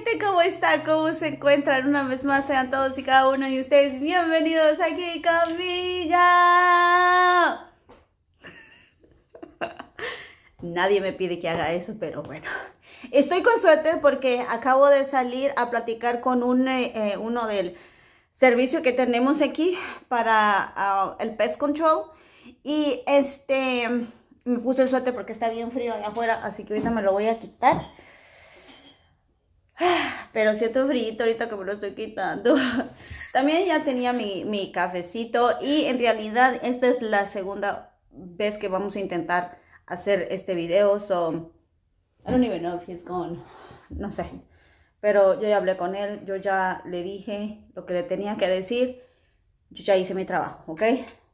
gente, ¿cómo está? ¿Cómo se encuentran? Una vez más, sean todos y cada uno de ustedes bienvenidos aquí conmigo. Nadie me pide que haga eso, pero bueno. Estoy con suerte porque acabo de salir a platicar con uno del servicio que tenemos aquí para el pest control. Y me puse el suéter porque está bien frío allá afuera, así que ahorita me lo voy a quitar. Pero siento frío ahorita que me lo estoy quitando. También ya tenía mi cafecito y en realidad esta es la segunda vez que vamos a intentar hacer este video. So, I don't even know if he's gone. No sé. Pero yo ya hablé con él, yo ya le dije lo que le tenía que decir. Yo ya hice mi trabajo, ¿ok?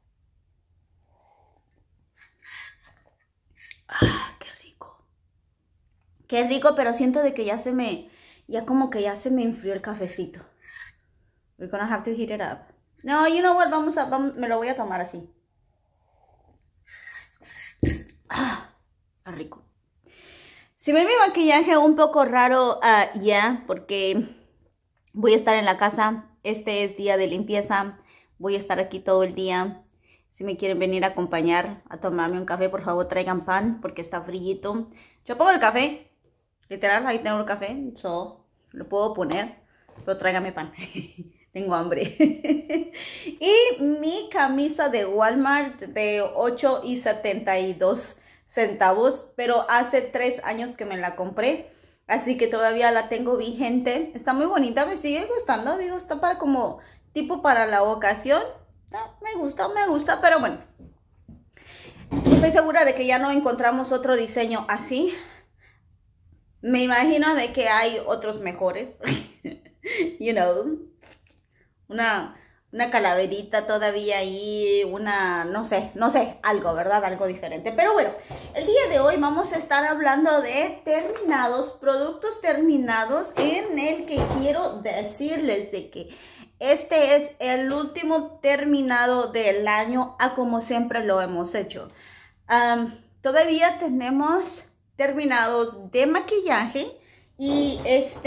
Qué rico. Qué rico, pero siento de que ya como que ya se me enfrió el cafecito. We're gonna have to heat it up. No, you know what, me lo voy a tomar así. Rico. Si ven mi maquillaje un poco raro, porque voy a estar en la casa. Este es día de limpieza. Voy a estar aquí todo el día. Si me quieren venir a acompañar a tomarme un café, por favor traigan pan porque está frillito. Yo pongo el café. Literal, ahí tengo el café. So, lo puedo poner. Pero tráigame pan. Tengo hambre. Y mi camisa de Walmart de 8.72 centavos. Pero hace 3 años que me la compré. Así que todavía la tengo vigente. Está muy bonita, me sigue gustando. Digo, está para como tipo para la ocasión. Me gusta, pero bueno. Estoy segura de que ya no encontramos otro diseño así. Me imagino de que hay otros mejores. You know. Una calaverita todavía ahí, no sé, algo, ¿verdad? Algo diferente. Pero bueno, el día de hoy vamos a estar hablando de productos terminados, en el que quiero decirles de que este es el último terminado del año, a como siempre lo hemos hecho. Todavía tenemos terminados de maquillaje y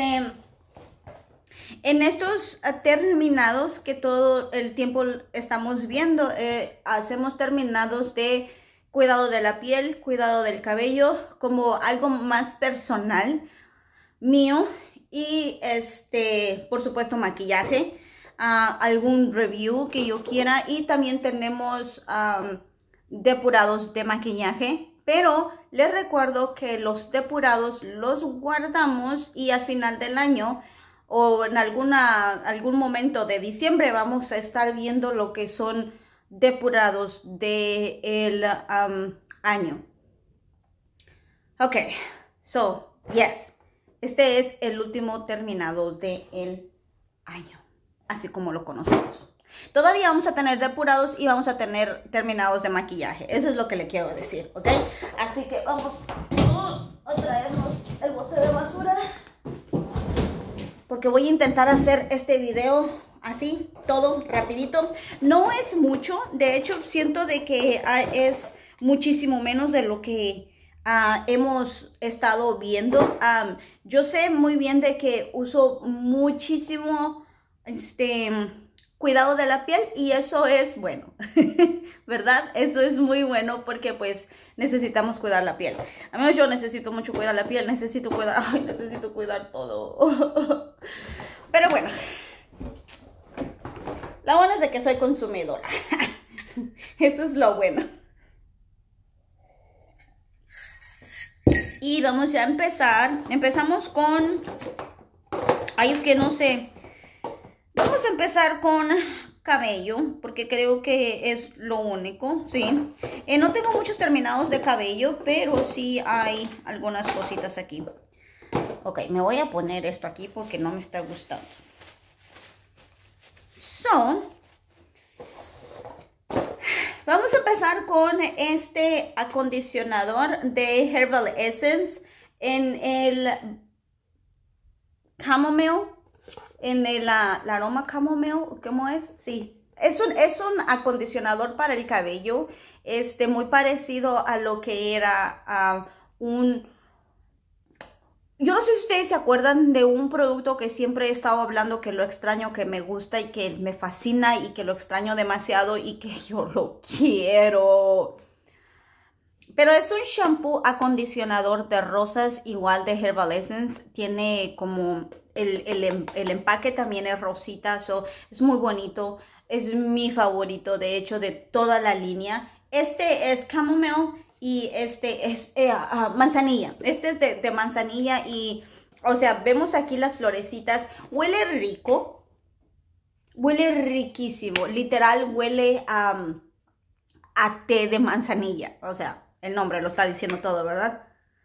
en estos terminados que todo el tiempo estamos viendo, hacemos terminados de cuidado de la piel, cuidado del cabello, como algo más personal mío. Y por supuesto maquillaje, algún review que yo quiera. Y también tenemos depurados de maquillaje. Pero les recuerdo que los depurados los guardamos y al final del año o en algún momento de diciembre vamos a estar viendo lo que son depurados del año. Ok, so, yes, este es el último terminado del año, así como lo conocemos. Todavía vamos a tener depurados y vamos a tener terminados de maquillaje. Eso es lo que le quiero decir, ¿ok? Así que vamos a traernos el bote de basura, porque voy a intentar hacer este video así, todo rapidito. No es mucho, de hecho siento de que es muchísimo menos de lo que hemos estado viendo. Yo sé muy bien de que uso muchísimo cuidado de la piel y eso es bueno, ¿verdad? Eso es muy bueno porque pues necesitamos cuidar la piel. A mí yo necesito mucho cuidar la piel, necesito cuidar todo. Pero bueno, lo bueno es de que soy consumidora. Eso es lo bueno. Y vamos ya a empezar. Empezamos con... Ay, es que no sé. Vamos a empezar con cabello, porque creo que es lo único, ¿sí? No tengo muchos terminados de cabello, pero sí hay algunas cositas aquí. Ok, me voy a poner esto aquí porque no me está gustando. So, vamos a empezar con este acondicionador de Herbal Essence en el Chamomile. En el aroma chamomile, ¿cómo es? Sí, es un acondicionador para el cabello, muy parecido a lo que era Yo no sé si ustedes se acuerdan de un producto que siempre he estado hablando, que lo extraño, que me gusta y que me fascina y que lo extraño demasiado y que yo lo quiero. Pero es un shampoo acondicionador de rosas, igual de Herbal Essence. Tiene como el empaque también es rosita, so es muy bonito. Es mi favorito, de hecho, de toda la línea. Este es chamomile y este es manzanilla. Este es de manzanilla y, o sea, vemos aquí las florecitas. Huele rico, huele riquísimo. Literal, huele a té de manzanilla, o sea. El nombre lo está diciendo todo, ¿verdad?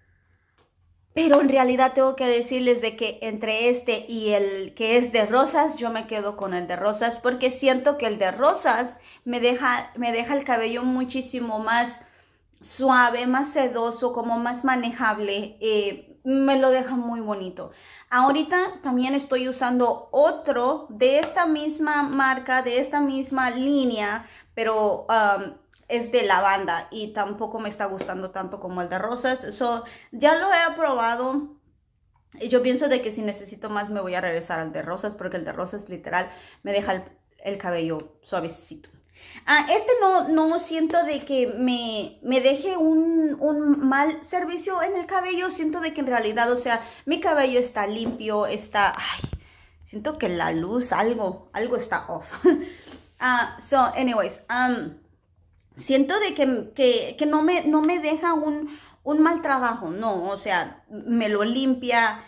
Pero en realidad tengo que decirles de que entre este y el que es de rosas, yo me quedo con el de rosas porque siento que el de rosas me deja el cabello muchísimo más suave, más sedoso, como más manejable. Me lo deja muy bonito. Ahorita también estoy usando otro de esta misma marca, de esta misma línea, pero es de lavanda y tampoco me está gustando tanto como el de rosas. So, ya lo he probado. Yo pienso de que si necesito más me voy a regresar al de rosas porque el de rosas literal me deja el cabello suavecito. Este no siento de que me deje un mal servicio en el cabello. Siento de que en realidad, o sea, mi cabello está limpio, está... Ay, siento que la luz, algo está off. So, anyways, siento de que no me deja un mal trabajo, no, o sea, me lo limpia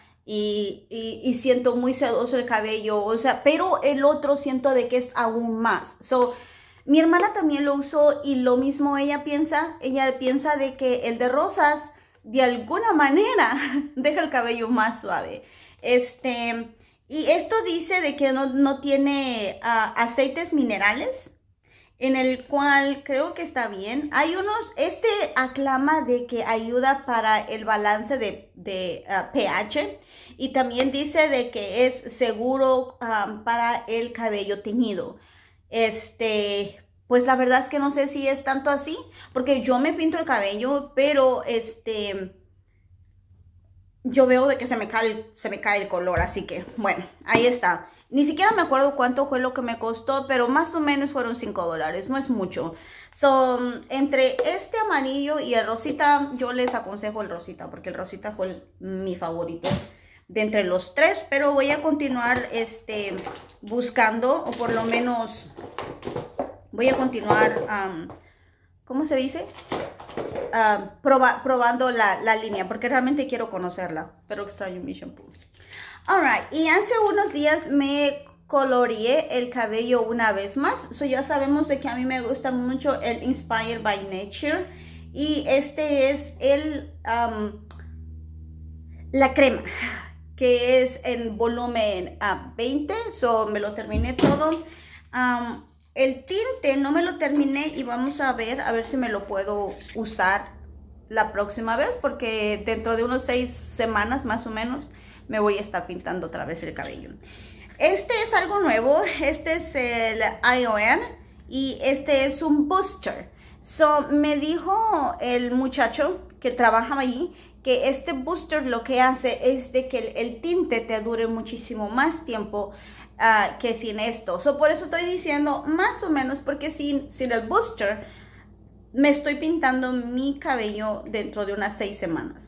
y siento muy sedoso el cabello, o sea, pero el otro siento de que es aún más. So, mi hermana también lo usó y lo mismo ella piensa de que el de rosas de alguna manera deja el cabello más suave. Y esto dice de que no tiene aceites minerales, en el cual creo que está bien. Hay unos, aclama de que ayuda para el balance de pH y también dice de que es seguro para el cabello teñido. Pues la verdad es que no sé si es tanto así, porque yo me pinto el cabello, pero yo veo de que se me cae el color, así que bueno, ahí está. Ni siquiera me acuerdo cuánto fue lo que me costó, pero más o menos fueron $5, no es mucho. So, entre este amarillo y el rosita, yo les aconsejo el rosita, porque el rosita fue mi favorito de entre los tres, pero voy a continuar buscando, o por lo menos voy a continuar, ¿cómo se dice? Probando la línea, porque realmente quiero conocerla, pero extraño mi shampoo. Alright, y hace unos días me coloreé el cabello una vez más. So ya sabemos de que a mí me gusta mucho el Inspired by Nature. Y este es la crema, que es en volumen 20. So me lo terminé todo. El tinte no me lo terminé y vamos a ver si me lo puedo usar la próxima vez. Porque dentro de unos 6 semanas más o menos me voy a estar pintando otra vez el cabello. Este es algo nuevo. Este es el ION y este es un booster. So, me dijo el muchacho que trabaja ahí que este booster lo que hace es de que el tinte te dure muchísimo más tiempo que sin esto. So, por eso estoy diciendo más o menos, porque sin el booster me estoy pintando mi cabello dentro de unas 6 semanas.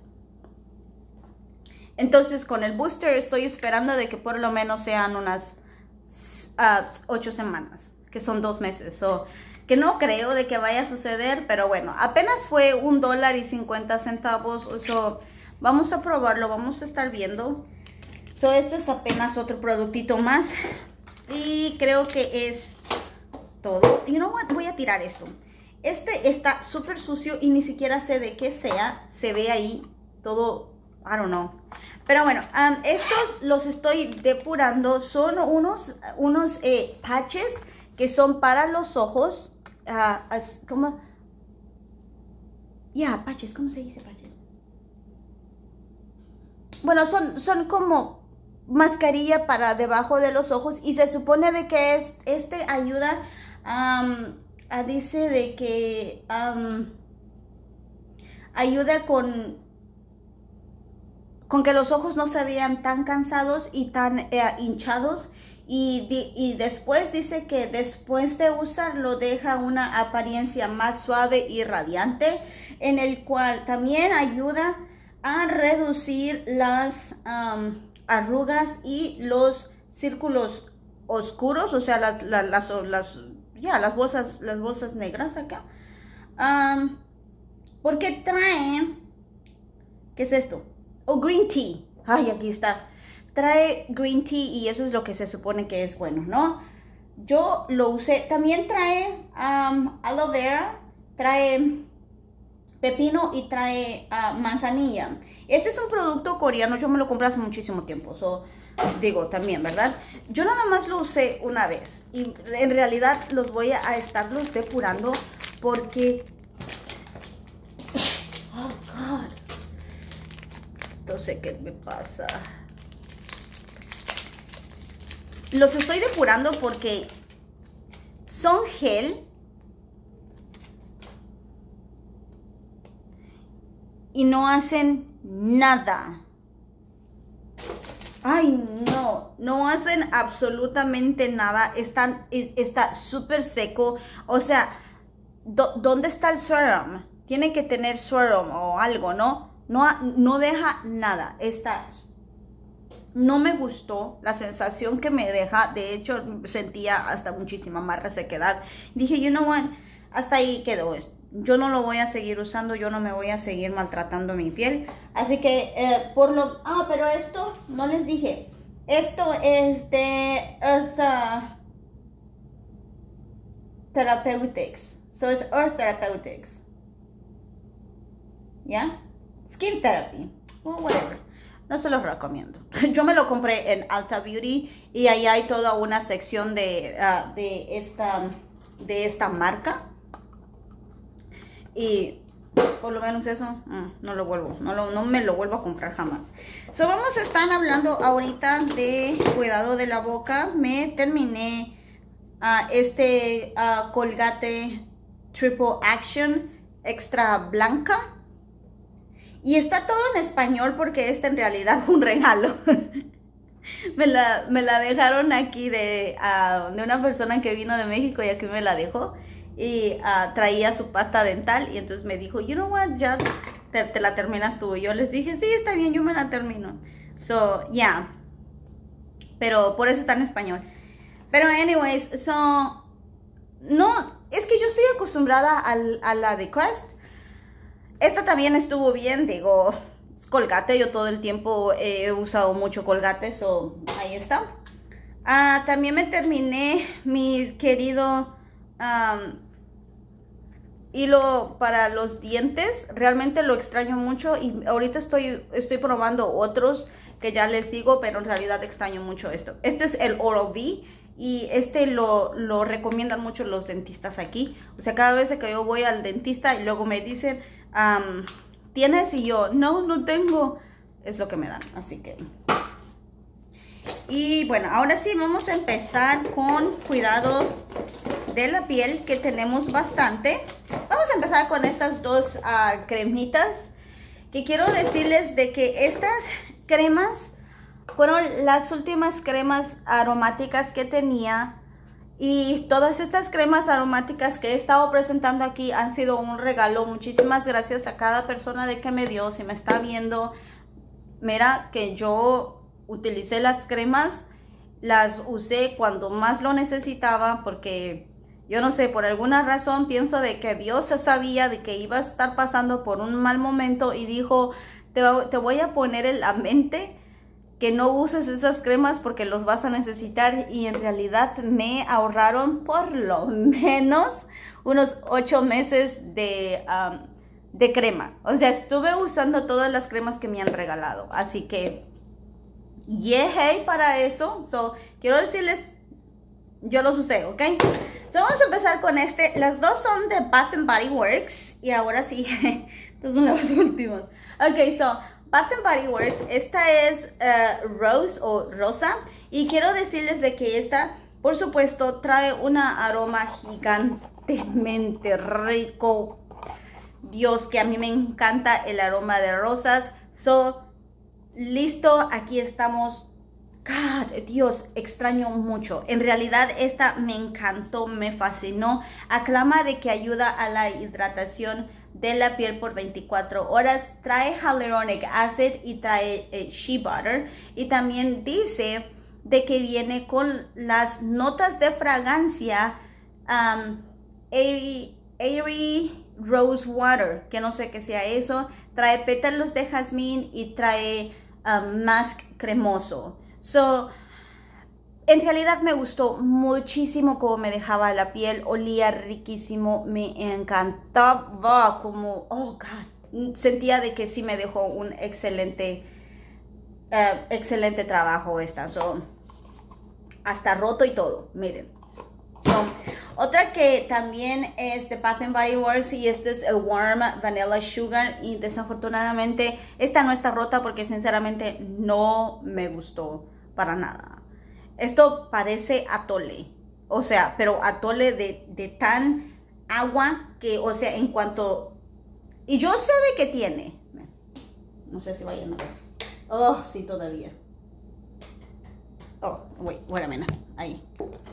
Entonces con el booster estoy esperando de que por lo menos sean unas 8 semanas, que son 2 meses. So, que no creo de que vaya a suceder, pero bueno, apenas fue $1.50. So, vamos a probarlo, vamos a estar viendo. So, este es apenas otro productito más. Y creo que es todo. You know what? Voy a tirar esto. Este está súper sucio y ni siquiera sé de qué sea. Se ve ahí todo, I don't know. Pero bueno, estos los estoy depurando. Son unos patches que son para los ojos. ¿Cómo? Patches. ¿Cómo se dice patches? Bueno, son como mascarilla para debajo de los ojos. Y se supone de que ayuda dice de que ayuda con con que los ojos no se vean tan cansados y tan hinchados. Y después dice que después de usarlo deja una apariencia más suave y radiante, en el cual también ayuda a reducir las arrugas y los círculos oscuros, o sea, las bolsas negras acá. Porque trae, ¿qué es esto? Oh, green tea. Ay, aquí está. Trae green tea y eso es lo que se supone que es bueno, ¿no? Yo lo usé. También trae aloe vera, trae pepino y trae manzanilla. Este es un producto coreano. Yo me lo compré hace muchísimo tiempo. Digo, también, ¿verdad? Yo nada más lo usé una vez. Y en realidad los voy a estarlos depurando porque... Oh, God. No sé qué me pasa. Los estoy depurando porque son gel y no hacen nada. Ay, no hacen absolutamente nada. Está súper seco. O sea, ¿dónde está el serum? Tiene que tener serum o algo, ¿no? No deja nada. No me gustó la sensación que me deja. De hecho, sentía hasta muchísima más resequedad. Dije, you know what, hasta ahí quedó esto. Yo no lo voy a seguir usando. Yo no me voy a seguir maltratando mi piel. Así que, pero esto, no les dije. Esto es de Earth Therapeutics. So, es Earth Therapeutics. ¿Ya? Skin Therapy. O whatever. No se los recomiendo. Yo me lo compré en Alta Beauty y ahí hay toda una sección de esta marca. Y por lo menos eso no me lo vuelvo a comprar jamás. Vamos a estar hablando ahorita de cuidado de la boca. Me terminé Colgate Triple Action Extra Blanca. Y está todo en español porque en realidad fue un regalo. me la dejaron aquí de una persona que vino de México y aquí me la dejó. Y traía su pasta dental y entonces me dijo, you know what, ya te la terminas tú. Y yo les dije, sí, está bien, yo me la termino. Yeah. Pero por eso está en español. Pero anyways, no, es que yo estoy acostumbrada a la de Crest. Esta también estuvo bien, digo, es Colgate, yo todo el tiempo he usado mucho Colgate, ahí está. También me terminé mi querido hilo para los dientes, realmente lo extraño mucho y ahorita estoy probando otros que ya les digo, pero en realidad extraño mucho esto. Este es el Oral-B y lo recomiendan mucho los dentistas aquí. O sea, cada vez que yo voy al dentista y luego me dicen... ¿tienes? Y yo, no tengo. Es lo que me dan, así que. Y bueno, ahora sí vamos a empezar con cuidado de la piel, que tenemos bastante. Vamos a empezar con estas dos cremitas, que quiero decirles de que estas cremas fueron las últimas cremas aromáticas que tenía. Y todas estas cremas aromáticas que he estado presentando aquí han sido un regalo. Muchísimas gracias a cada persona de que me dio. Si me está viendo, mira que yo utilicé las cremas. Las usé cuando más lo necesitaba porque yo no sé, por alguna razón pienso de que Dios sabía de que iba a estar pasando por un mal momento y dijo, te voy a poner en la mente que no uses esas cremas porque los vas a necesitar, y en realidad me ahorraron por lo menos unos 8 meses de crema. O sea, estuve usando todas las cremas que me han regalado, así que yay para eso. Quiero decirles, yo los usé, ¿ok? Vamos a empezar con las dos son de Bath Body Works y ahora sí, estas son las últimas. Ok, Bath Body Works, esta es Rose o Rosa, y quiero decirles de que esta, por supuesto, trae un aroma gigantemente rico. Dios, que a mí me encanta el aroma de rosas. listo, aquí estamos. God, Dios, extraño mucho. En realidad esta me encantó, me fascinó. Aclama de que ayuda a la hidratación de la piel por 24 horas. Trae hyaluronic acid y trae shea butter. Y también dice de que viene con las notas de fragancia Airy Rose Water, que no sé qué sea eso. Trae pétalos de jazmín y trae mask cremoso. So, en realidad me gustó muchísimo cómo me dejaba la piel, olía riquísimo, me encantaba como, oh God, sentía de que sí me dejó un excelente trabajo esta, so, hasta roto y todo, miren. So, otra que también es de Bath Body Works y este es el Warm Vanilla Sugar y desafortunadamente esta no está rota porque sinceramente no me gustó para nada. Esto parece atole, o sea, pero atole de tan agua que, o sea, en cuanto... Y yo sé de qué tiene. No sé si vayan a ver. Oh, sí, todavía. Oh, wait a minute. Ahí.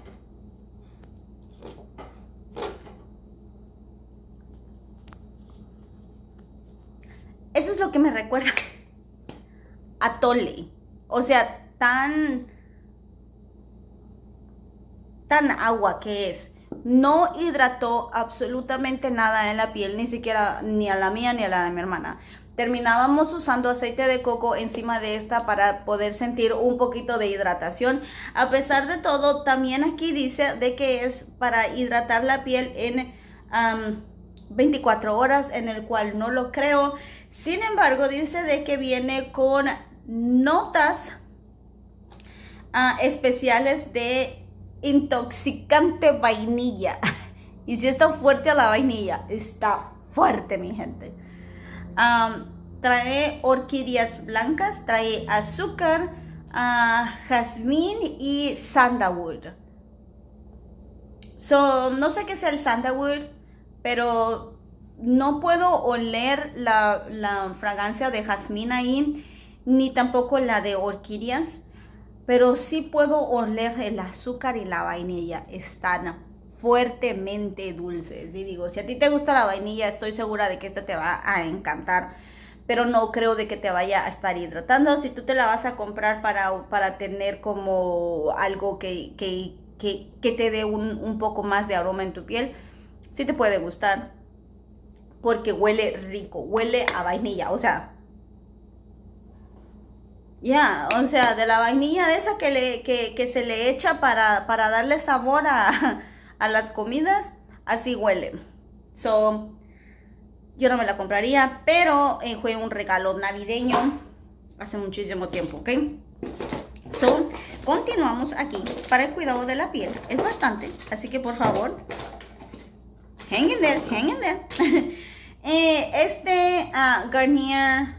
Eso es lo que me recuerda atole. O sea, tan agua que es. No hidrató absolutamente nada en la piel, ni siquiera ni a la mía ni a la de mi hermana. Terminábamos usando aceite de coco encima de esta para poder sentir un poquito de hidratación. A pesar de todo, también aquí dice de que es para hidratar la piel en 24 horas, en el cual no lo creo. Sin embargo, dice de que viene con notas especiales de intoxicante vainilla. Y si está fuerte a la vainilla, está fuerte, mi gente. Trae orquídeas blancas, trae azúcar, jazmín y sandalwood. So, no sé qué sea el sandalwood, pero no puedo oler la fragancia de jazmín ahí, ni tampoco la de orquídeas. Pero sí puedo oler el azúcar y la vainilla. Están fuertemente dulces. Y digo, si a ti te gusta la vainilla, estoy segura de que esta te va a encantar. Pero no creo de que te vaya a estar hidratando. Si tú te la vas a comprar para tener como algo que te dé un poco más de aroma en tu piel, sí te puede gustar. Porque huele rico, huele a vainilla. O sea... Ya, o sea, de la vainilla de esa que se le echa para darle sabor a las comidas, así huele. So, yo no me la compraría, pero fue un regalo navideño hace muchísimo tiempo, ¿ok? So, continuamos aquí para el cuidado de la piel. Es bastante, así que por favor, hang in there, hang in there. Garnier...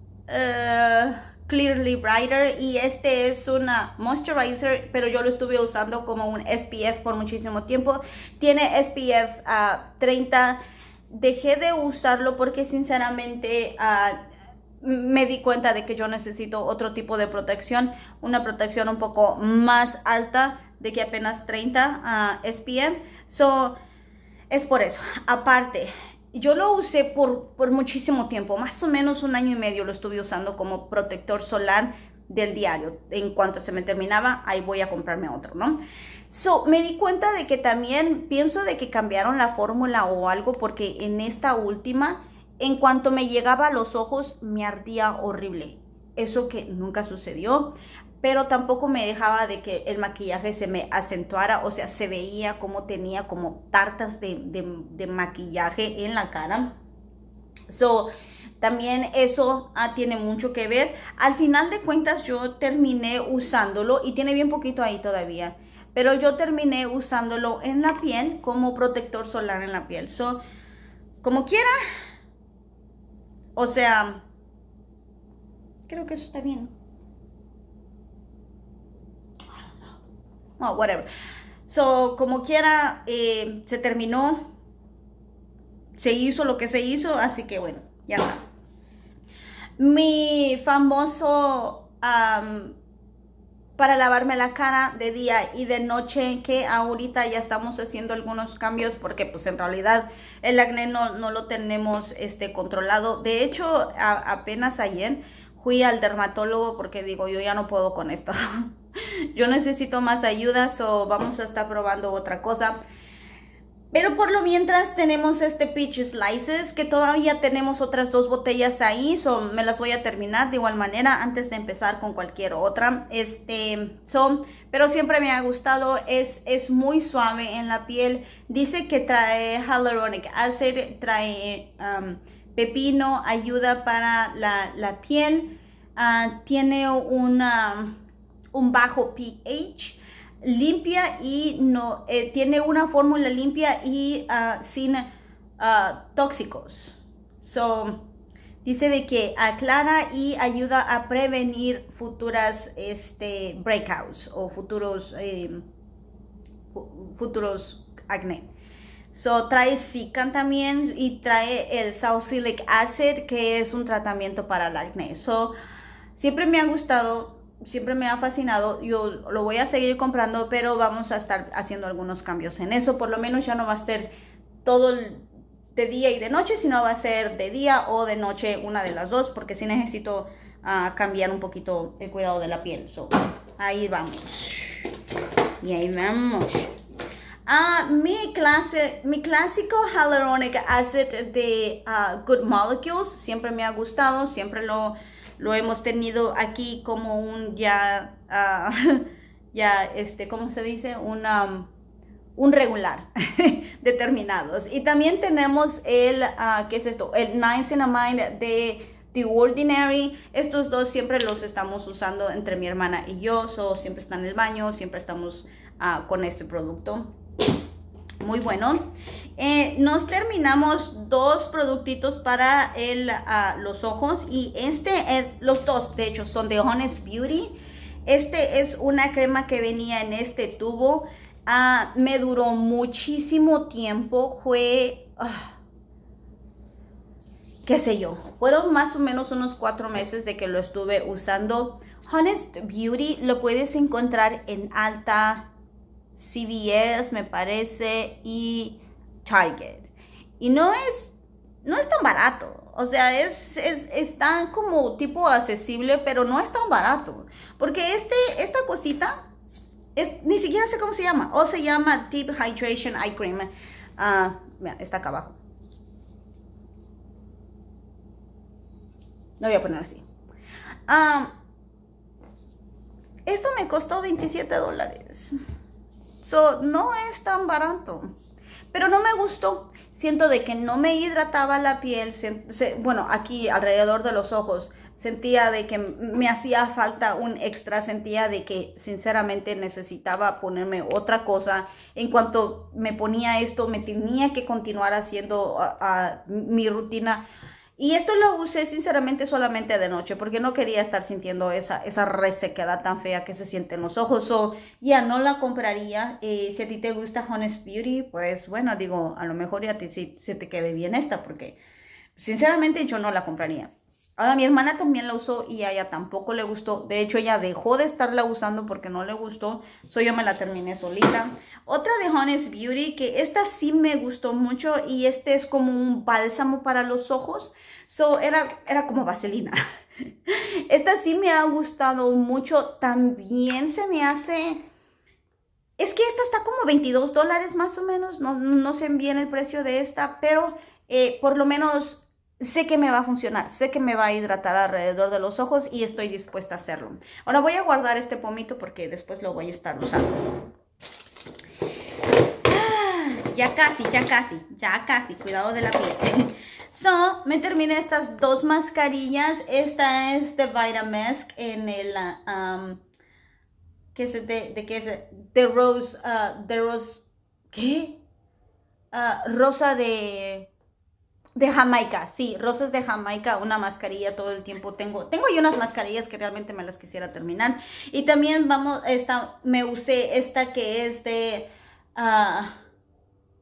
Clearly Brighter, y este es una moisturizer, pero yo lo estuve usando como un SPF por muchísimo tiempo. Tiene SPF 30. Dejé de usarlo porque sinceramente me di cuenta de que yo necesito otro tipo de protección, una protección un poco más alta de que apenas 30 SPF. So, es por eso. Aparte, yo lo usé por muchísimo tiempo, más o menos 1 año y medio lo estuve usando como protector solar del diario. En cuanto se me terminaba, ahí voy a comprarme otro, ¿no? So, me di cuenta de que también pienso de que cambiaron la fórmula o algo, porque en esta última, en cuanto me llegaba a los ojos, me ardía horrible. Eso que nunca sucedió, pero tampoco me dejaba de que el maquillaje se me acentuara, o sea, se veía como tenía como tartas de maquillaje en la cara. So, también eso tiene mucho que ver. Al final de cuentas yo terminé usándolo y tiene bien poquito ahí todavía, pero yo terminé usándolo en la piel como protector solar en la piel. So, como quiera, o sea, creo que eso está bien. Oh, whatever. So, como quiera, se terminó. Se hizo lo que se hizo, así que bueno, ya está. Mi famoso para lavarme la cara de día y de noche, que ahorita ya estamos haciendo algunos cambios porque pues en realidad el acné no lo tenemos controlado. De hecho, apenas ayer fui al dermatólogo porque digo, yo ya no puedo con esto. Yo necesito más ayuda, so vamos a estar probando otra cosa. Pero por lo mientras tenemos este Peach Slices, que todavía tenemos otras 2 botellas ahí, me las voy a terminar de igual manera antes de empezar con cualquier otra. Pero siempre me ha gustado, es muy suave en la piel. Dice que trae hyaluronic acid, trae pepino, ayuda para la piel, tiene un bajo pH. Limpia y no tiene una fórmula limpia y sin tóxicos. Dice de que aclara y ayuda a prevenir futuras breakouts o futuros acné. Trae Cican también y trae el salicylic acid, que es un tratamiento para el acné. Siempre me ha gustado, siempre me ha fascinado. Yo lo voy a seguir comprando, pero vamos a estar haciendo algunos cambios en eso. Por lo menos ya no va a ser todo de día y de noche, sino va a ser de día o de noche, una de las dos, porque sí necesito cambiar un poquito el cuidado de la piel. Ahí vamos. Y ahí vamos. Mi clásico hyaluronic acid de Good Molecules siempre me ha gustado, siempre lo hemos tenido aquí como un ¿cómo se dice? Un regular determinados. Y también tenemos el, ¿qué es esto? El Niacinamide de The Ordinary. Estos dos siempre los estamos usando entre mi hermana y yo, siempre están en el baño, siempre estamos con este producto. Muy bueno. Nos terminamos 2 productitos para los ojos, y los dos de hecho son de Honest Beauty. Es una crema que venía en este tubo. Me duró muchísimo tiempo. Fue qué sé yo, fueron más o menos unos 4 meses de que lo estuve usando. Honest Beauty lo puedes encontrar en Alta, CVS me parece, y Target, y no es tan barato. O sea, es tan como tipo accesible, pero no es tan barato, porque esta cosita ni siquiera sé cómo se llama, o se llama Deep Hydration Eye Cream. Mira, está acá abajo, lo voy a poner así. Esto me costó $27. No es tan barato, pero no me gustó. Siento de que no me hidrataba la piel. Bueno, aquí alrededor de los ojos sentía de que me hacía falta un extra. Sentía de que sinceramente necesitaba ponerme otra cosa. En cuanto me ponía esto, me tenía que continuar haciendo mi rutina. Y esto lo usé sinceramente solamente de noche, porque no quería estar sintiendo esa resequedad tan fea que se siente en los ojos. Ya no la compraría. Si a ti te gusta Honest Beauty, pues bueno, digo, a lo mejor ya se te quede bien esta, porque sinceramente yo no la compraría. Ahora mi hermana también la usó y a ella tampoco le gustó. De hecho, ella dejó de estarla usando porque no le gustó. Yo me la terminé solita. Otra de Honest Beauty, que esta sí me gustó mucho, y este es como un bálsamo para los ojos. Era como vaselina. Esta sí me ha gustado mucho. También se me hace... Es que esta está como $22 más o menos. No sé bien el precio de esta, pero por lo menos... sé que me va a funcionar, sé que me va a hidratar alrededor de los ojos y estoy dispuesta a hacerlo. Ahora voy a guardar este pomito porque después lo voy a estar usando. Ya casi, cuidado de la piel. Me terminé estas 2 mascarillas. Esta es de Vitamask en el... ¿qué es? ¿Qué es? De Rose... ¿qué? Rosa de Jamaica, sí, rosas de Jamaica, una mascarilla todo el tiempo. Tengo ahí unas mascarillas que realmente me las quisiera terminar. Y también me usé esta que es de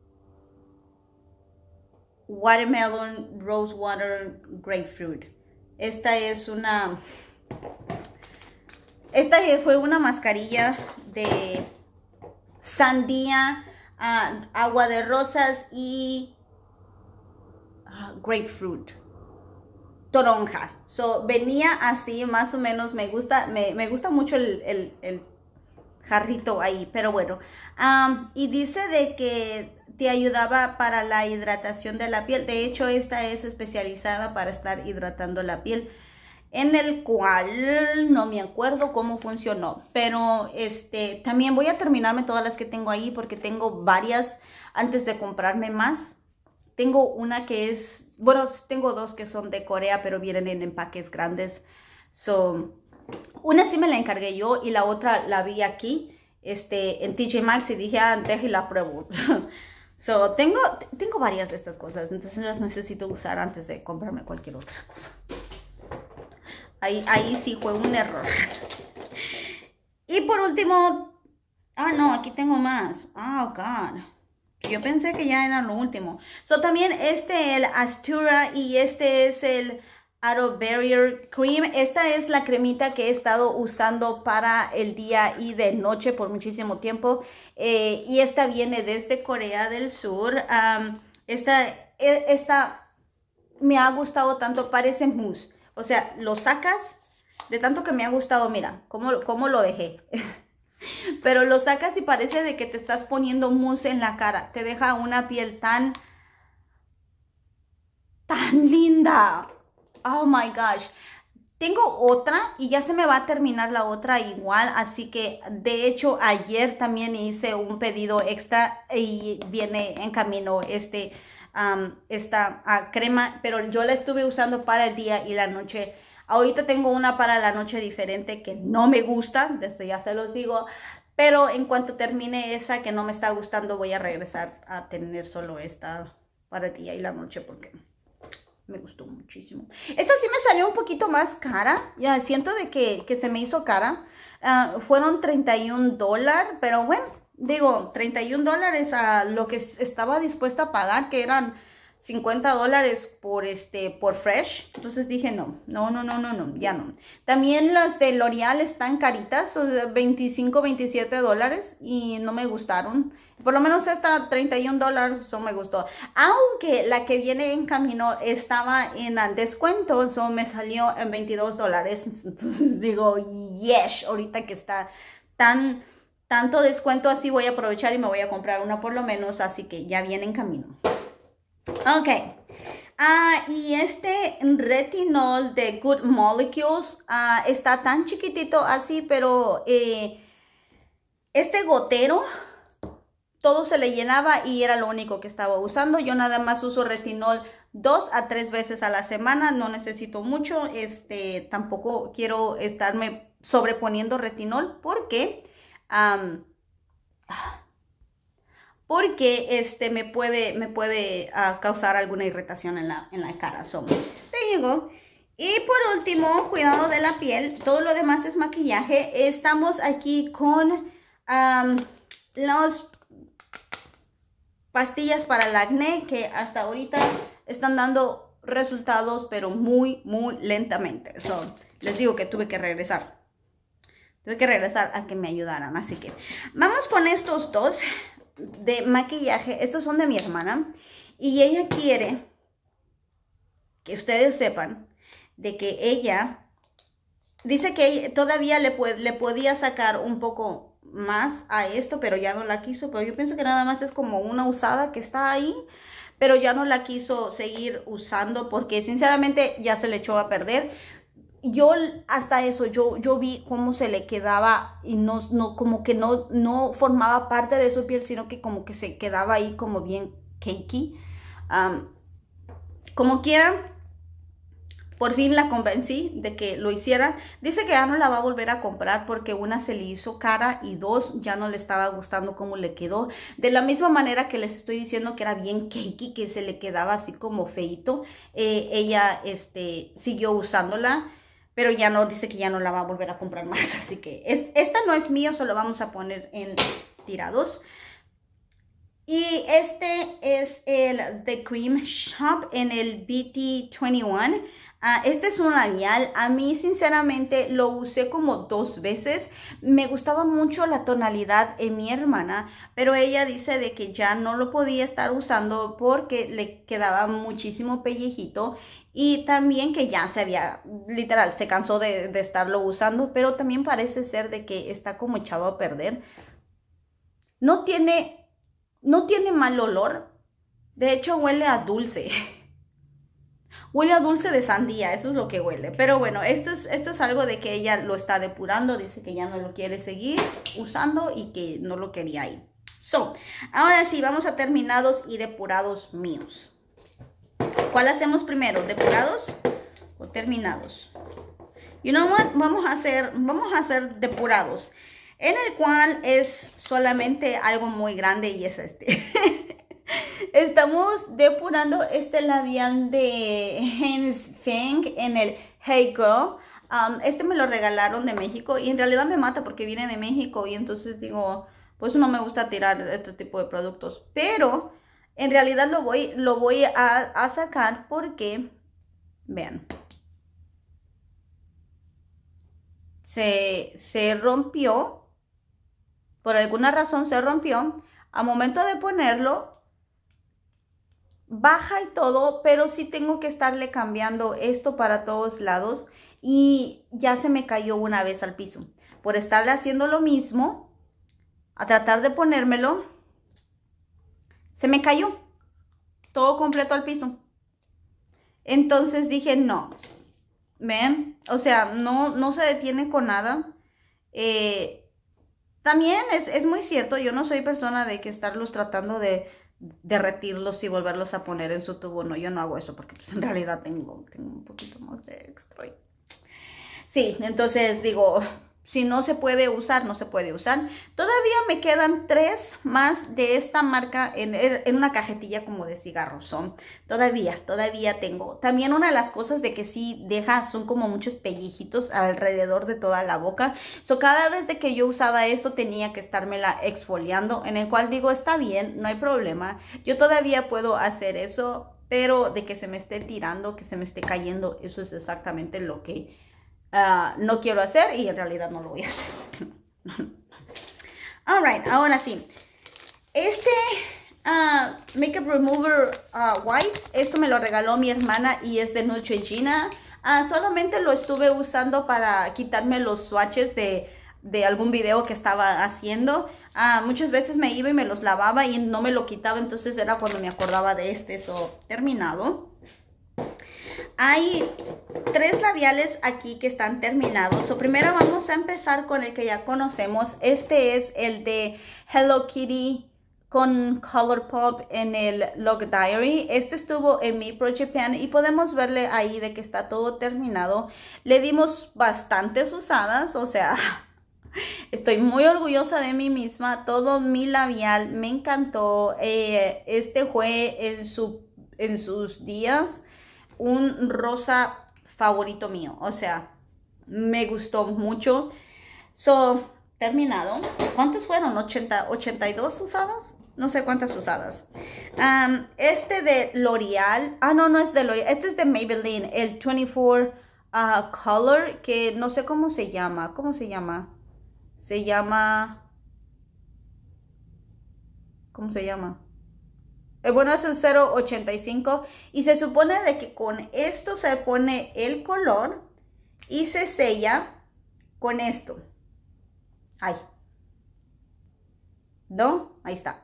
Watermelon, Rose Water, Grapefruit. Esta fue una mascarilla de sandía, agua de rosas y grapefruit, toronja. So, venía así, más o menos. Me gusta mucho el jarrito ahí, pero bueno. Y dice de que te ayudaba para la hidratación de la piel. De hecho, esta es especializada para estar hidratando la piel, en el cual no me acuerdo cómo funcionó, pero también voy a terminarme todas las que tengo ahí porque tengo varias antes de comprarme más. Tengo una que es, bueno, tengo dos que son de Corea, pero vienen en empaques grandes. So, una sí me la encargué yo y la otra la vi aquí en TJ Maxx y dije, deje y la pruebo. So, tengo varias de estas cosas, entonces las necesito usar antes de comprarme cualquier otra cosa. Ahí sí fue un error. Y por último, no, aquí tengo más. Oh, God. Yo pensé que ya era lo último. So, también el Astura y es el Auto Barrier Cream. Esta es la cremita que he estado usando para el día y de noche por muchísimo tiempo. Y esta viene desde Corea del Sur. Esta me ha gustado tanto, parece mousse. O sea, lo sacas, de tanto que me ha gustado, mira, cómo lo dejé. Pero lo sacas y parece de que te estás poniendo mousse en la cara. Te deja una piel tan linda. Oh my gosh. Tengo otra y ya se me va a terminar la otra igual. Así que de hecho ayer también hice un pedido extra y viene en camino esta crema. Pero yo la estuve usando para el día y la noche. Ahorita tengo una para la noche diferente que no me gusta, desde ya se los digo, pero en cuanto termine esa que no me está gustando, voy a regresar a tener solo esta para el día y la noche porque me gustó muchísimo. Esta sí me salió un poquito más cara, ya siento de que se me hizo cara. Fueron $31, pero bueno, digo, $31 a lo que estaba dispuesta a pagar, que eran $50 por Fresh. Entonces dije no, ya no. También las de L'Oreal están caritas, o sea, $25, $27 y no me gustaron. Por lo menos esta $31, eso me gustó. Aunque la que viene en camino estaba en descuento, eso me salió en $22. Entonces digo, yes, ahorita que está tanto descuento, así voy a aprovechar y me voy a comprar una por lo menos, así que ya viene en camino. Ok, y retinol de Good Molecules está tan chiquitito así, pero gotero todo se le llenaba y era lo único que estaba usando. Yo nada más uso retinol 2 a 3 veces a la semana, no necesito mucho. Tampoco quiero estarme sobreponiendo retinol porque me puede causar alguna irritación en la cara. So, there you go. Y por último, cuidado de la piel. Todo lo demás es maquillaje. Estamos aquí con las pastillas para el acné que hasta ahorita están dando resultados, pero muy lentamente. So, les digo que tuve que regresar. Tuve que regresar a que me ayudaran. Así que vamos con estos dos de maquillaje. Estos son de mi hermana y ella quiere que ustedes sepan de que ella dice que todavía le podía sacar un poco más a esto, pero ya no la quiso. Pero yo pienso que nada más es como una usada que está ahí, pero ya no la quiso seguir usando porque sinceramente ya se le echó a perder. Yo hasta eso, yo vi cómo se le quedaba y como que no formaba parte de su piel, sino que como que se quedaba ahí como bien cakey. Como quiera, por fin la convencí de que lo hiciera. Dice que ya no la va a volver a comprar porque una se le hizo cara y dos ya no le estaba gustando cómo le quedó. De la misma manera que les estoy diciendo que era bien cakey, que se le quedaba así como feito, ella siguió usándola. Pero ya no, dice que ya no la va a volver a comprar más. Así que esta no es mío, solo vamos a poner en tirados. Y este es el The Cream Shop en el BT21. Este es un labial. A mí sinceramente lo usé como 2 veces. Me gustaba mucho la tonalidad en mi hermana, pero ella dice de que ya no lo podía estar usando porque le quedaba muchísimo pellejito y también que ya se había, literal, se cansó de estarlo usando, pero también parece ser de que está como echado a perder. No tiene mal olor. De hecho, huele a dulce. Huele a dulce de sandía, eso es lo que huele. Pero bueno, esto es algo de que ella lo está depurando. Dice que ya no lo quiere seguir usando y que no lo quería ahí. Ahora sí, vamos a terminados y depurados míos. ¿Cuál hacemos primero? ¿Depurados o terminados? You know what? Vamos a hacer depurados. En el cual es solamente algo muy grande y es este. Estamos depurando este labial de Hans Feng en el Hey Girl. Este me lo regalaron de México y en realidad me mata porque viene de México y entonces digo, pues no me gusta tirar este tipo de productos. Pero en realidad lo voy a sacar porque, vean, se rompió. Por alguna razón se rompió. A momento de ponerlo, baja y todo, pero sí tengo que estarle cambiando esto para todos lados y ya se me cayó una vez al piso. Por estarle haciendo lo mismo, a tratar de ponérmelo, se me cayó todo completo al piso. Entonces dije, no, ven, o sea, no se detiene con nada. También es muy cierto, yo no soy persona de que estarlos tratando de derretirlos y volverlos a poner en su tubo. No, yo no hago eso porque pues, en realidad tengo un poquito más de extra. Sí, entonces digo, si no se puede usar, no se puede usar. Todavía me quedan 3 más de esta marca en una cajetilla como de cigarros. Todavía tengo. También una de las cosas de que sí deja son como muchos pellejitos alrededor de toda la boca. Cada vez de que yo usaba eso tenía que estármela exfoliando, en el cual digo, está bien, no hay problema. Yo todavía puedo hacer eso, pero de que se me esté tirando, que se me esté cayendo, eso es exactamente lo que no quiero hacer y en realidad no lo voy a hacer. Alright, ahora sí. Este Makeup Remover Wipes, esto me lo regaló mi hermana y es de Neutrogena. Solamente lo estuve usando para quitarme los swatches de algún video que estaba haciendo. Muchas veces me iba y me los lavaba y no me lo quitaba, entonces era cuando me acordaba de eso terminado. Hay 3 labiales aquí que están terminados. Primero vamos a empezar con el que ya conocemos. Este es el de Hello Kitty con Colourpop en el Log Diary. Este estuvo en mi Pro Japan y podemos verle ahí de que está todo terminado. Le dimos bastantes usadas, o sea, estoy muy orgullosa de mí misma. Todo mi labial me encantó. Este fue en sus días un rosa favorito mío, o sea, me gustó mucho. Terminado. ¿Cuántos fueron? 82 usadas, no sé cuántas usadas. Este de L'Oreal, no es de L'Oreal, este es de Maybelline, el 24 Color, que no sé cómo se llama. ¿Cómo se llama? Bueno, es el 0.85 y se supone de que con esto se pone el color y se sella con esto. Ay. ¿No? Ahí está.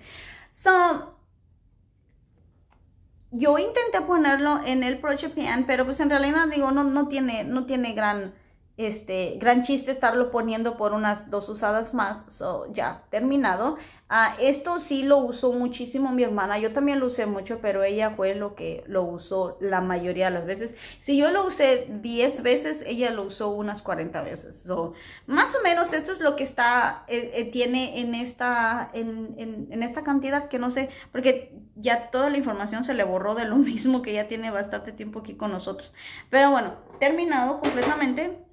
Yo intenté ponerlo en el Pro Japan, pero pues en realidad digo, no tiene gran chiste estarlo poniendo por unas 2 usadas más. Ya, terminado. Esto sí lo usó muchísimo mi hermana. Yo también lo usé mucho, pero ella fue lo que lo usó la mayoría de las veces. Si yo lo usé 10 veces, ella lo usó unas 40 veces. Más o menos esto es lo que tiene en esta cantidad, que no sé, porque ya toda la información se le borró de lo mismo, que ya tiene bastante tiempo aquí con nosotros. Pero bueno, terminado completamente.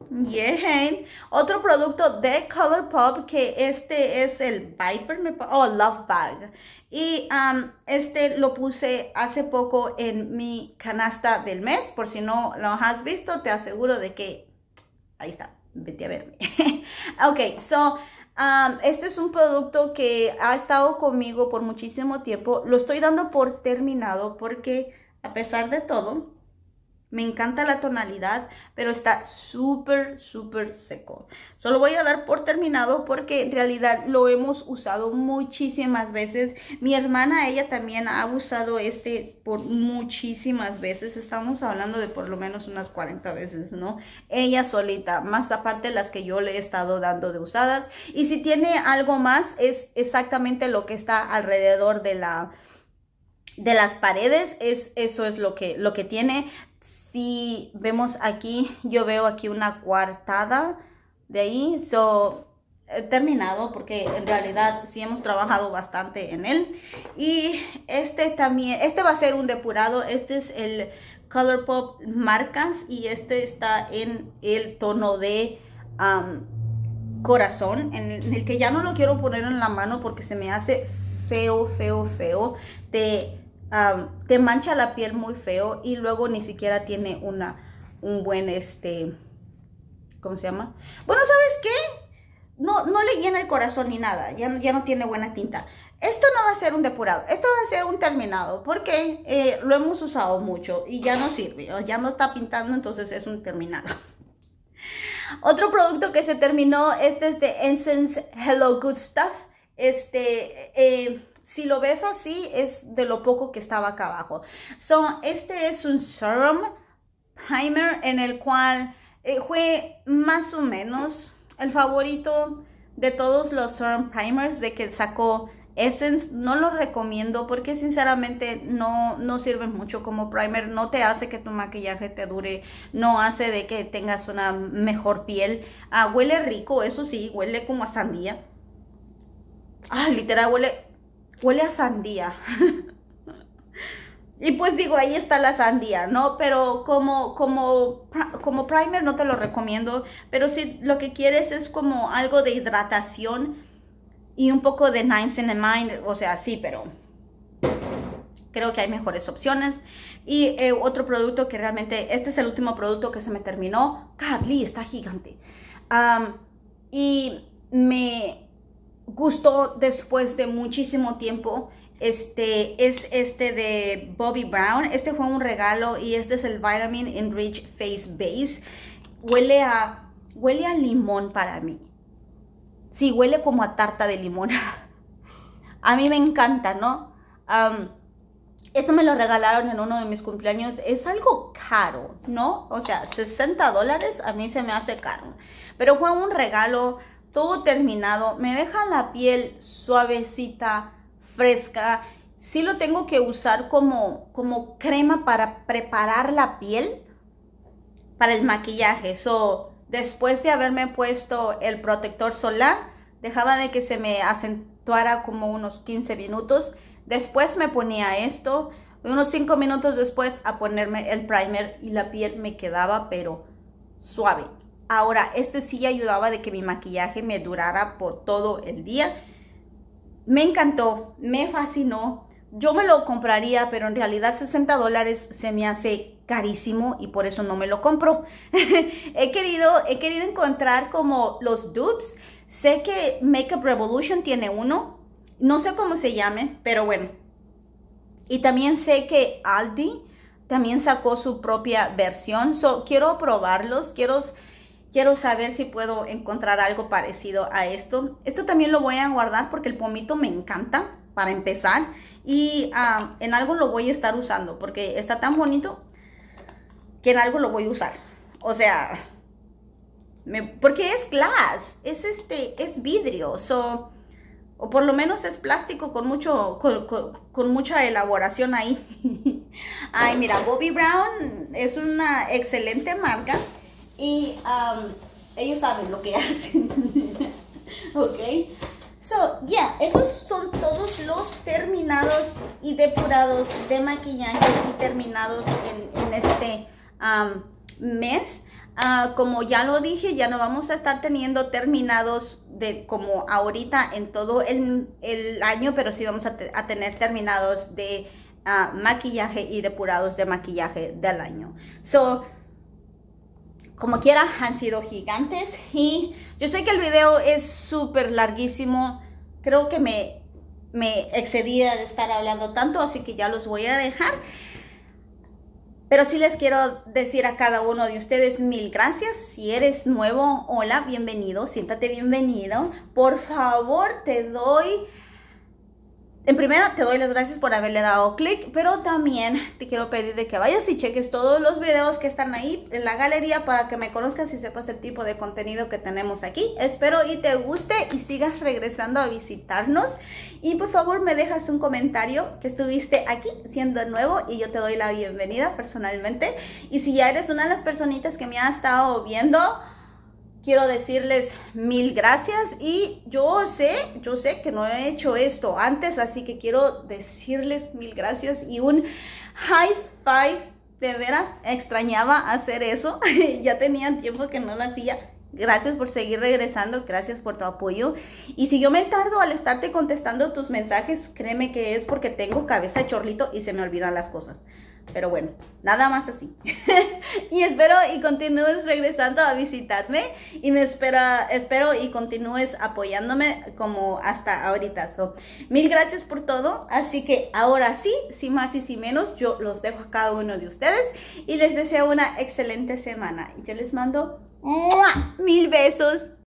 Yeah. Otro producto de ColourPop, que este es el Viper, Love Bag. Y este lo puse hace poco en mi canasta del mes. Por si no lo has visto, te aseguro de que ahí está, vete a verme. Ok, so este es un producto que ha estado conmigo por muchísimo tiempo. Lo estoy dando por terminado porque a pesar de todo, me encanta la tonalidad, pero está súper seco. Solo voy a dar por terminado porque en realidad lo hemos usado muchísimas veces. Mi hermana, ella también ha usado este por muchísimas veces. Estamos hablando de por lo menos unas 40 veces, ¿no? Ella solita, más aparte las que yo le he estado dando de usadas. Y si tiene algo más, es exactamente lo que está alrededor de las paredes. Eso es lo que tiene. Si vemos aquí, yo veo aquí una coartada de ahí, he terminado porque en realidad sí hemos trabajado bastante en él. Y este también, este va a ser un depurado. Este es el ColourPop Marcas y este está en el tono de corazón, en el que ya no lo quiero poner en la mano porque se me hace feo. Te mancha la piel muy feo y luego ni siquiera tiene un buen, ¿cómo se llama? Bueno, ¿sabes qué? No le llena el corazón ni nada, ya no tiene buena tinta. Esto no va a ser un depurado, esto va a ser un terminado porque lo hemos usado mucho y ya no sirve, ya no está pintando, entonces es un terminado. Otro producto que se terminó, este es de Essence Hello Good Stuff. Si lo ves así, es de lo poco que estaba acá abajo. Este es un serum primer en el cual fue más o menos el favorito de todos los serum primers de que sacó Essence. No lo recomiendo porque sinceramente no sirve mucho como primer. No te hace que tu maquillaje te dure, no hace de que tengas una mejor piel. Huele rico, eso sí, huele como a sandía. Literal huele a sandía. Y pues digo, ahí está la sandía, ¿no? Pero como primer no te lo recomiendo. Pero si lo que quieres es como algo de hidratación y un poco de niacinamide, o sea, sí, pero creo que hay mejores opciones. Y otro producto que realmente, este es el último producto que se me terminó. God, Lee, está gigante. Y me gustó después de muchísimo tiempo. Es de Bobbi Brown. Este fue un regalo y este es el Vitamin Enrich Face Base. Huele a limón para mí. Sí, huele como a tarta de limón. A mí me encanta, ¿no? Esto me lo regalaron en uno de mis cumpleaños. Es algo caro, ¿no? O sea, $60 a mí se me hace caro. Pero fue un regalo. Todo terminado, me deja la piel suavecita, fresca. Sí lo tengo que usar como crema para preparar la piel para el maquillaje. Después de haberme puesto el protector solar, dejaba de que se me acentuara como unos 15 minutos. Después me ponía esto, unos 5 minutos después a ponerme el primer y la piel me quedaba pero suave. Ahora, este sí ayudaba de que mi maquillaje me durara por todo el día. Me encantó, me fascinó. Yo me lo compraría, pero en realidad $60 se me hace carísimo y por eso no me lo compro. He querido encontrar como los dupes. Sé que Makeup Revolution tiene uno. No sé cómo se llame, pero bueno. Y también sé que Aldi también sacó su propia versión. Quiero probarlos, quiero saber si puedo encontrar algo parecido a esto. Esto también lo voy a guardar porque el pomito me encanta para empezar. Y en algo lo voy a estar usando porque está tan bonito que en algo lo voy a usar. O sea, porque es glass, es vidrio. O por lo menos es plástico con mucha elaboración ahí. Ay, mira, Bobbi Brown es una excelente marca. Y ellos saben lo que hacen. Ok. Esos son todos los terminados y depurados de maquillaje y terminados en este mes. Como ya lo dije, ya no vamos a estar teniendo terminados de como ahorita en todo el año, pero sí vamos a tener terminados de maquillaje y depurados de maquillaje del año. So, como quiera, han sido gigantes y yo sé que el video es súper larguísimo. Creo que me excedía de estar hablando tanto, así que ya los voy a dejar. Pero sí les quiero decir a cada uno de ustedes mil gracias. Si eres nuevo, hola, bienvenido, siéntate bienvenido. Por favor, en primera te doy las gracias por haberle dado clic, pero también te quiero pedir de que vayas y cheques todos los videos que están ahí en la galería para que me conozcas y sepas el tipo de contenido que tenemos aquí. Espero y te guste y sigas regresando a visitarnos. Y por favor me dejas un comentario que estuviste aquí siendo nuevo y yo te doy la bienvenida personalmente. Y si ya eres una de las personitas que me ha estado viendo, quiero decirles mil gracias y yo sé que no he hecho esto antes, así que quiero decirles mil gracias y un high five. De veras, extrañaba hacer eso. Ya tenía tiempo que no lo hacía. Gracias por seguir regresando, gracias por tu apoyo. Y si yo me tardo al estarte contestando tus mensajes, créeme que es porque tengo cabeza de chorlito y se me olvidan las cosas. Pero bueno, nada más así. Y espero y continúes regresando a visitarme y espero y continúes apoyándome como hasta ahorita. Mil gracias por todo. Así que ahora sí, sin más y sin menos, yo los dejo a cada uno de ustedes y les deseo una excelente semana. Y yo les mando ¡mua! Mil besos.